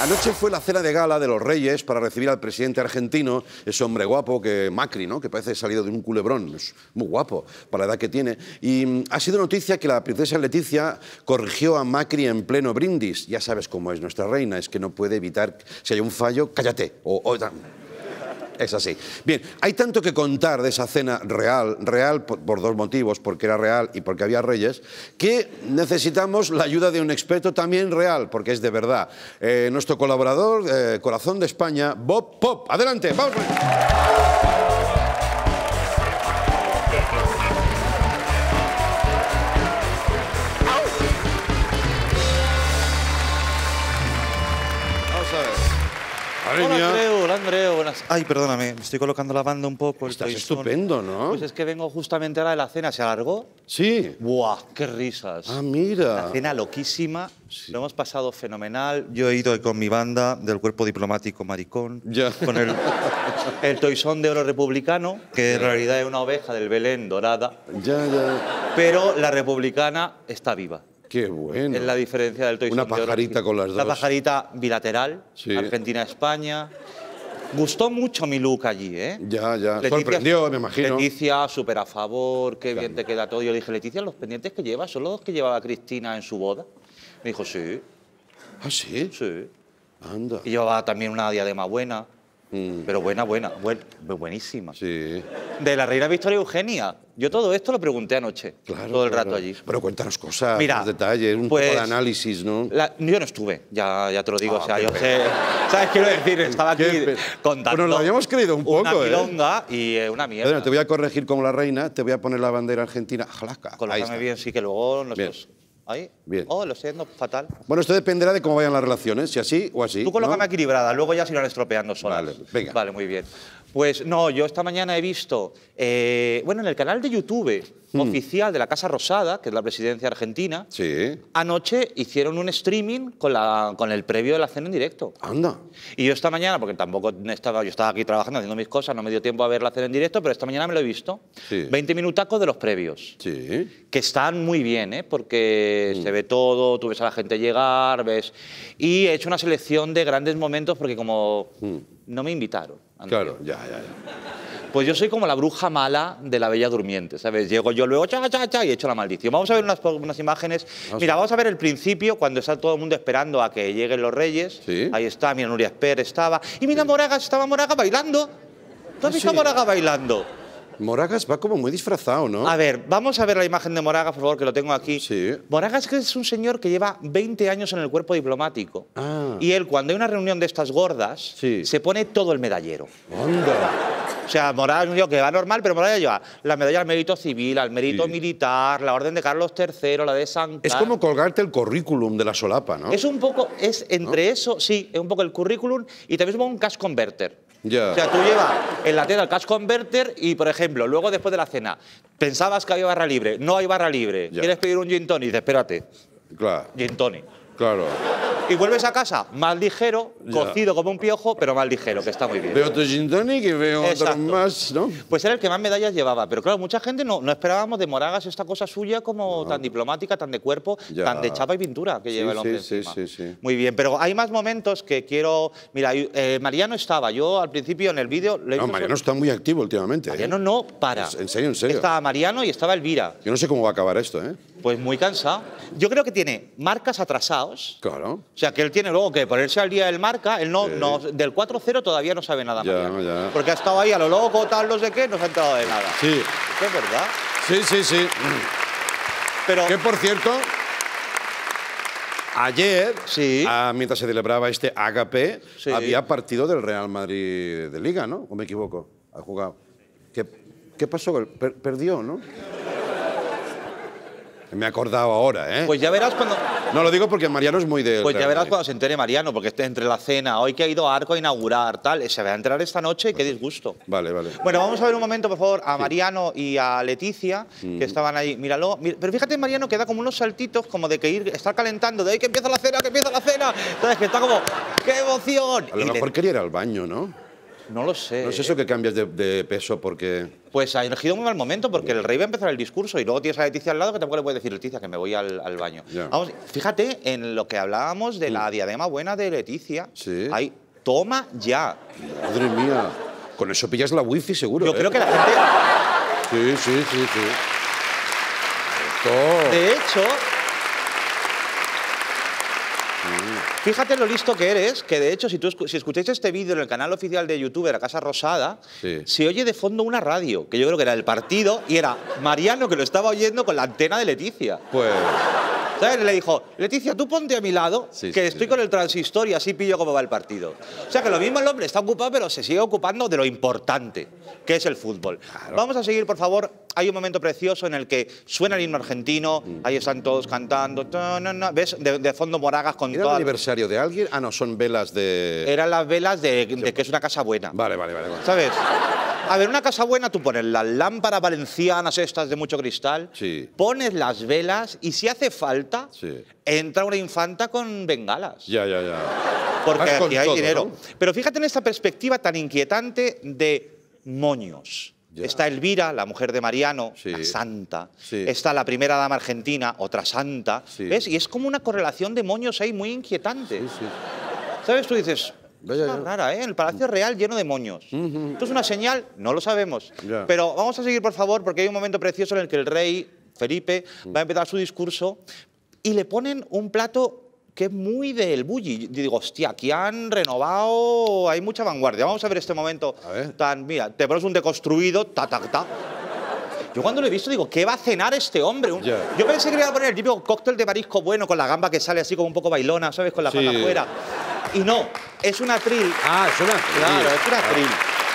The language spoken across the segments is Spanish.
Anoche fue la cena de gala de los Reyes para recibir al presidente argentino, ese hombre guapo que Macri, ¿no? Que parece salido de un culebrón, es muy guapo para la edad que tiene. Y ha sido noticia que la princesa Leticia corrigió a Macri en pleno brindis. Ya sabes cómo es nuestra reina, es que no puede evitar, si hay un fallo, cállate. Es así. Bien, hay tanto que contar de esa cena real por dos motivos, porque era real y porque había reyes, que necesitamos la ayuda de un experto también real, porque es de verdad. Nuestro colaborador, Corazón de España, Bob Pop. Adelante, vamos. Hola, Andreu, buenas. Ay, perdóname, me estoy colocando la banda un poco. Estás estupendo, ¿no? Pues es que vengo justamente ahora de la cena. ¿Se alargó? Sí. ¡Buah, qué risas! Ah, mira. La cena loquísima, sí. Lo hemos pasado fenomenal. Yo he ido con mi banda del Cuerpo Diplomático Maricón, ya. Con el toisón de oro republicano, que en realidad es una oveja del Belén dorada. Ya. Pero la republicana está viva. Qué bueno. Es la diferencia del toisón una pajarita de oro. Con las dos. La pajarita bilateral, sí. Argentina-España. Gustó mucho mi look allí, ¿eh? Ya. Leticia, sorprendió, me imagino. Leticia, súper a favor, qué bien te queda todo. Yo le dije, Leticia, los pendientes que llevas son los que llevaba Cristina en su boda. Me dijo, sí. ¿Ah, sí? Sí. Anda. Y llevaba también una diadema buena. Pero buenísima. Sí. De la reina Victoria Eugenia. Yo todo esto lo pregunté anoche, todo el rato allí. Pero cuéntanos cosas, mira, más detalles, un poco de análisis, ¿no? Yo no estuve, ya te lo digo, o sea, yo sé... ¿Sabes qué quiero decir? Estaba aquí contando... Bueno, lo habíamos creído un poco, una milonga y una mierda. Bueno, te voy a corregir como la reina, te voy a poner la bandera argentina. Jalaca. Colócame bien, sí, que luego nosotros... Ahí. Bien. Oh, lo estoy haciendo fatal. Bueno, esto dependerá de cómo vayan las relaciones, si así o así. Tú colócame, ¿no?, equilibrada, luego ya se irán estropeando solas. Vale, venga. Vale, muy bien. Pues no, yo esta mañana he visto, bueno, en el canal de YouTube oficial de la Casa Rosada, que es la presidencia argentina, sí, anoche hicieron un streaming con el previo de la cena en directo. Anda. Y yo esta mañana, porque tampoco estaba, yo estaba aquí trabajando, haciendo mis cosas, no me dio tiempo a ver la cena en directo, pero esta mañana me lo he visto. Sí. 20 minutacos de los previos. Sí. Que están muy bien, ¿eh? Porque se ve todo, tú ves a la gente llegar, ves... Y he hecho una selección de grandes momentos porque como no me invitaron. Claro, ya. Pues yo soy como la bruja mala de la Bella Durmiente, ¿sabes? Llego yo luego, cha, y he hecho la maldición. Vamos a ver unas imágenes. Mira, vamos a ver el principio, cuando está todo el mundo esperando a que lleguen los reyes. ¿Sí? Ahí está, mira, Nuria Esper estaba. Y mira, Moragas, estaba Moragas bailando. ¿Tú has visto a Moragas bailando? Moragas va como muy disfrazado, ¿no? A ver, vamos a ver la imagen de Moragas, por favor, que lo tengo aquí. Sí. Moragas es un señor que lleva 20 años en el Cuerpo Diplomático. Ah. Y él, cuando hay una reunión de estas gordas, se pone todo el medallero. ¡Anda! O sea, Moragas es un tío que va normal, pero Moragas lleva la medalla al mérito civil, al mérito militar, la orden de Carlos III, la de San Carlos. Es como colgarte el currículum de la solapa, ¿no? Es un poco, es entre eso, sí, es un poco el currículum y también es como un cash converter. Ya. O sea, tú llevas en la tela el cash converter y, por ejemplo, luego después de la cena, pensabas que había barra libre, no hay barra libre, quieres pedir un gin tonic, dices, espérate, claro. Gin tonic. Claro. Y vuelves a casa más ligero, cocido como un piojo, pero más ligero, que está muy bien. Veo otro gin tonic y veo otro más, ¿no? Pues era el que más medallas llevaba. Pero claro, mucha gente no esperábamos de Moragas esta cosa suya como tan diplomática, tan de cuerpo, tan de chapa y pintura que lleva el hombre encima. Sí. Muy bien, pero hay más momentos que quiero... Mira, Mariano estaba, yo al principio en el vídeo... No, Mariano está muy activo últimamente. Mariano no para. En serio. Estaba Mariano y estaba Elvira. Yo no sé cómo va a acabar esto, ¿eh? Pues muy cansado. Yo creo que tiene marcas atrasados. Claro. O sea, que él tiene luego que ponerse al día del marca. Él del 4-0 todavía no sabe nada. Ya. Porque ha estado ahí a lo loco, tal, no sé qué, no se ha enterado de nada. Sí. Esto es verdad. Sí. Pero... Que, por cierto, ayer, sí, mientras se celebraba este Ágape, había partido del Real Madrid de Liga, ¿no? ¿O me equivoco? Ha jugado. ¿Qué pasó? Perdió, ¿no? Me he acordado ahora, ¿eh? Pues ya verás cuando... No, lo digo porque Mariano es muy de... Pues ya verás cuando se entere Mariano, porque esté entre la cena, hoy que ha ido a Arco a inaugurar, tal, se va a enterar esta noche y qué disgusto. Vale. Bueno, vamos a ver un momento, por favor, a Mariano y a Leticia, que estaban ahí, míralo. Pero fíjate, Mariano, que da como unos saltitos, como de que estar calentando, de ahí que empieza la cena, Entonces, que está como, ¡qué emoción! A lo mejor quería ir al baño, ¿no? No lo sé. No es eso que cambias de peso porque... Pues ha elegido un muy mal momento porque el rey va a empezar el discurso y luego tienes a Leticia al lado que tampoco le puedes decir, Leticia, que me voy al baño. Ya. Vamos, fíjate en lo que hablábamos de la diadema buena de Leticia. Sí. Hay, toma ya. Madre mía. Con eso pillas la wifi seguro. Yo creo que la gente... Sí. Esto... De hecho... Fíjate lo listo que eres, que de hecho, si escucháis este vídeo en el canal oficial de YouTube de la Casa Rosada, Sí. se oye de fondo una radio, que yo creo que era el partido, y era Mariano que lo estaba oyendo con la antena de Leticia. Pues... ¿Sabes? Le dijo, Leticia, tú ponte a mi lado, Sí, que sí, estoy sí. con el transistor y así pillo cómo va el partido. O sea, que lo mismo el hombre está ocupado, pero se sigue ocupando de lo importante, que es el fútbol. Claro. Vamos a seguir, por favor. Hay un momento precioso en el que suena el himno argentino, ahí están todos cantando, ¿ves? De fondo Moragas con ¿Era el toda... aniversario de alguien? Ah, no, son velas de... Eran las velas de que es una casa buena. Vale. ¿Sabes? A ver, una casa buena, tú pones las lámparas valencianas estas de mucho cristal, Sí. pones las velas y si hace falta, Sí. entra una infanta con bengalas. Ya. Porque Vas con aquí hay todo, dinero. ¿no? Pero fíjate en esta perspectiva tan inquietante de moños. Ya. Está Elvira, la mujer de Mariano, Sí. la santa. Sí. Está la primera dama argentina, otra santa. Sí. ¿Ves? Y es como una correlación de moños ahí muy inquietante. Sí. ¿Sabes? Tú dices, Vaya, es ya. rara, ¿eh? El Palacio Real lleno de moños. ¿Esto es una señal? No lo sabemos. Ya. Pero vamos a seguir, por favor, porque hay un momento precioso en el que el rey Felipe va a empezar su discurso y le ponen un plato que es muy del bulli. Yo digo, hostia, aquí han renovado, hay mucha vanguardia. Vamos a ver este momento A ver. tan... Mira, te pones un deconstruido, ta. Yo cuando lo he visto digo, ¿qué va a cenar este hombre? Ya. Yo pensé que le iba a poner el típico cóctel de marisco bueno con la gamba que sale así como un poco bailona, ¿sabes? Con la Sí. pata afuera. Y no, es una atril. Ah, es una... Claro, es una atril.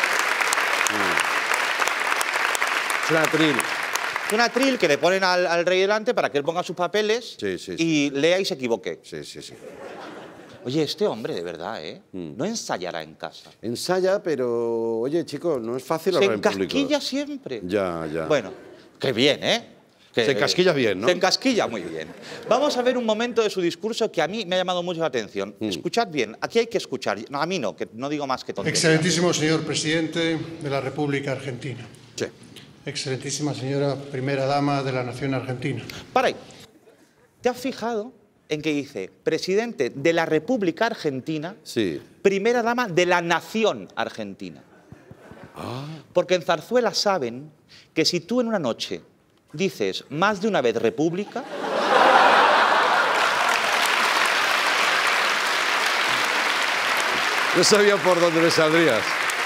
Es una atril. Es una atril que le ponen al rey delante para que él ponga sus papeles Sí. y lea y se equivoque. Sí. Oye, este hombre, de verdad, ¿eh? No ensayará en casa. Ensaya, pero... Oye, chico, no es fácil Se hablar en público. encasquilla siempre. Ya. Bueno, qué bien, ¿eh? Se encasquilla bien, ¿no? Se encasquilla muy bien. Vamos a ver un momento de su discurso que a mí me ha llamado mucho la atención. Escuchad bien, aquí hay que escuchar. No, a mí no, que no digo más que tonterías. Excelentísimo señor presidente de la República Argentina. Sí. Excelentísima señora primera dama de la nación argentina. Para ahí. ¿Te has fijado en que dice presidente de la República Argentina, Sí. primera dama de la nación argentina? Porque en Zarzuela saben que si tú en una noche dices más de una vez república, No sabía por dónde me saldrías.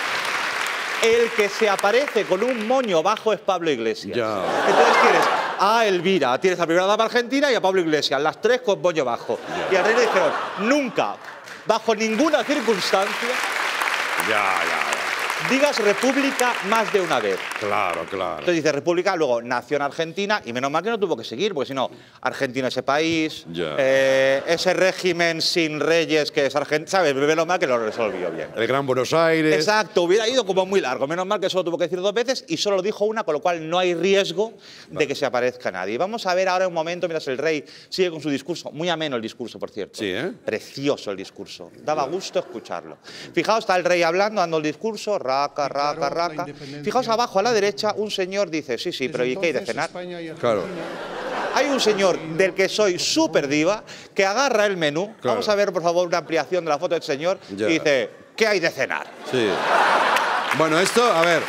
el que se aparece con un moño bajo es Pablo Iglesias. Ya. Entonces tienes a Elvira, tienes a primera dama argentina y a Pablo Iglesias, las tres con moño bajo. Y al rey le dijeron, nunca, bajo ninguna circunstancia, Ya. digas república más de una vez. Claro. Entonces dice república, luego nación argentina, y menos mal que no tuvo que seguir, porque si no, Argentina ese país, Ya. ese régimen sin reyes que es Argentina, ¿sabes? Menos mal que lo resolvió bien. El Gran Buenos Aires. Exacto, hubiera ido como muy largo. Menos mal que solo tuvo que decir dos veces y solo lo dijo una, con lo cual no hay riesgo de que se aparezca nadie. Vamos a ver ahora un momento mientras el rey sigue con su discurso. Muy ameno el discurso, por cierto. Sí, ¿eh? Precioso el discurso. Daba gusto escucharlo. Fijaos, está el rey hablando, dando el discurso, raca. Fijaos abajo a la derecha, un señor dice, sí, pero ¿y qué hay de cenar? Claro. Hay un señor del que soy súper diva que agarra el menú. Claro. Vamos a ver, por favor, una ampliación de la foto del señor. Ya. Y dice, ¿qué hay de cenar? Sí. Bueno, esto, a ver.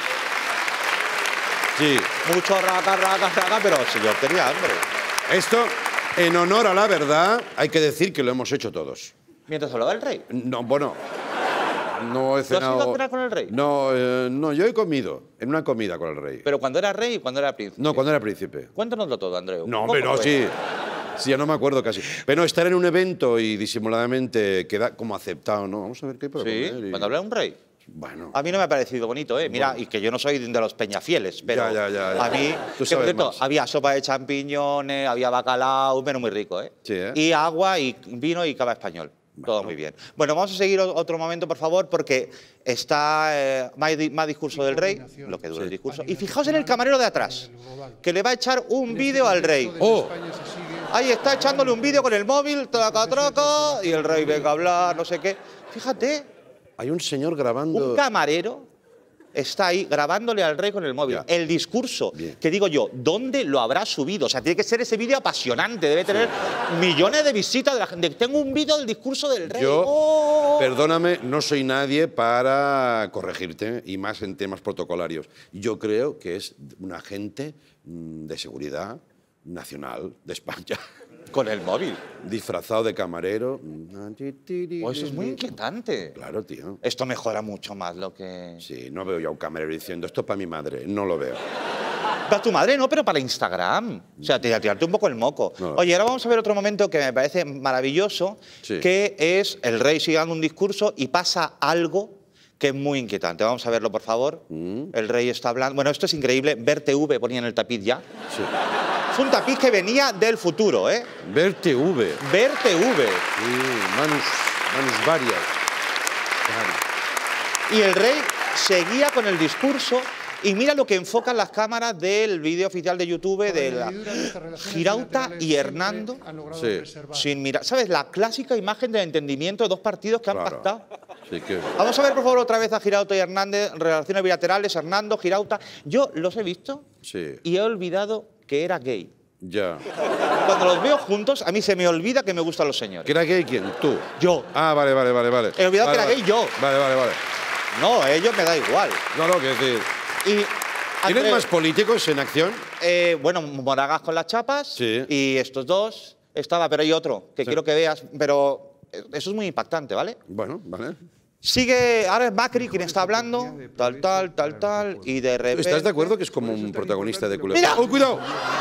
Sí. Mucho raca, pero el señor tenía hambre. Esto, en honor a la verdad, hay que decir que lo hemos hecho todos. Mientras hablaba el rey. No, bueno, no he ¿Tú has cenado... ido a cenar con el rey? No, yo he comido en una comida con el rey. Pero cuando era rey y cuando era príncipe. No, cuando era príncipe. Cuéntanoslo todo, Andreu. No, ¿Cómo hombre, no, fue? sí. Sí, ya no me acuerdo casi. Pero estar en un evento y disimuladamente queda como aceptado, ¿no? Vamos a ver qué hay para Sí, comer y- cuando hablaba un rey. Bueno. A mí no me ha parecido bonito, ¿eh? Mira, y que yo no soy de los peñafieles, pero Ya. a mí, Tú que, sabes por cierto, más. había sopa de champiñones, había bacalao, un menú muy rico, ¿eh? Sí, ¿eh? Y agua y vino y cava español. Todo muy bien. Bueno, vamos a seguir otro momento, por favor, porque está más discurso del rey, lo que dura el discurso. Y fijaos en el camarero de atrás, que le va a echar un vídeo al rey. ¡Oh! Ahí está echándole un vídeo con el móvil, traca, y el rey venga a hablar, no sé qué. Fíjate. Hay un señor grabando... Un camarero está ahí grabándole al rey con el móvil. Ya. El discurso, Bien. que digo yo, ¿dónde lo habrá subido? O sea, tiene que ser ese vídeo apasionante, debe tener millones de visitas de la gente. Tengo un vídeo del discurso del rey. Yo, ¡Oh! perdóname, no soy nadie para corregirte, y más en temas protocolarios. Yo creo que es un agente de seguridad nacional de España, Con el móvil. disfrazado de camarero. Oh, eso es muy inquietante. Claro, tío. Esto mejora mucho más lo que... Sí, no veo yo a un camarero diciendo esto es para mi madre, no lo veo. Para tu madre no, pero para Instagram. O sea, tirarte un poco el moco. No. Oye, ahora vamos a ver otro momento que me parece maravilloso, Sí. que es el rey sigue dando un discurso y pasa algo que es muy inquietante. Vamos a verlo, por favor. El rey está hablando... Bueno, esto es increíble. Ver TV ponía en el tapiz ya. Sí. Es un tapiz que venía del futuro, ¿eh? Ver TV. Ver TV. Sí, manus varias. Claro. Y el rey seguía con el discurso y mira lo que enfocan las cámaras del vídeo oficial de YouTube de la Girauta y Hernando Sí. sin mirar. ¿Sabes? La clásica imagen del entendimiento de dos partidos que han Claro. pactado. Sí que... Vamos a ver, por favor, otra vez a Girauta y Hernández, relaciones bilaterales, Hernando, Girauta. Yo los he visto Sí. y he olvidado que era gay. Ya. Cuando los veo juntos, a mí se me olvida que me gustan los ¿Que señores. era gay quién? ¿Tú? Yo. Ah, vale. He olvidado que era Vale. gay yo. Vale. No, a ellos me da igual. No, quiero decir... Y ¿Tienes Andrés- más políticos en acción? Bueno, Moragas con las chapas Sí. y estos dos estaba, pero hay otro que quiero que veas, pero eso es muy impactante, ¿vale? Bueno, vale. Sigue, ahora es Macri quien está hablando, tal, y de repente... ¿Estás de acuerdo que es como un protagonista de Culebra? ¡Mira! ¡Oh, cuidado!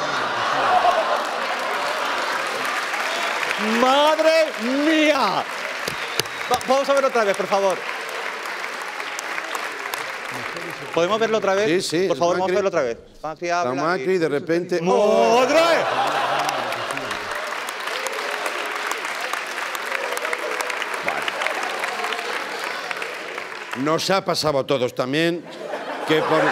¡Madre mía! Vamos a verlo otra vez, por favor. ¿Podemos verlo otra vez? Sí, Por favor, vamos Macri. a verlo otra vez. Macri Está habla Macri, y- de repente... ¡Oh! ¡Otra vez! Nos ha pasado a todos también que por...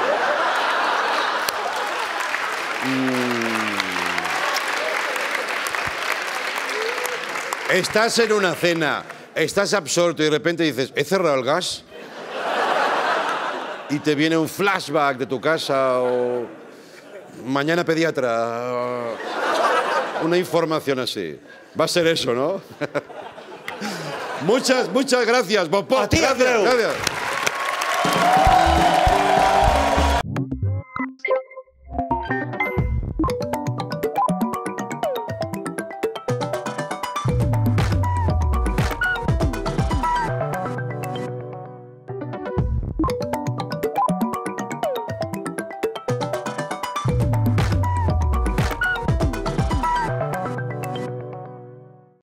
Estás en una cena, estás absorto y de repente dices, ¿he cerrado el gas? Y te viene un flashback de tu casa o mañana pediatra, o una información así. Va a ser eso, ¿no? Muchas gracias, Bob. A ti, Gracias, Andreu. gracias.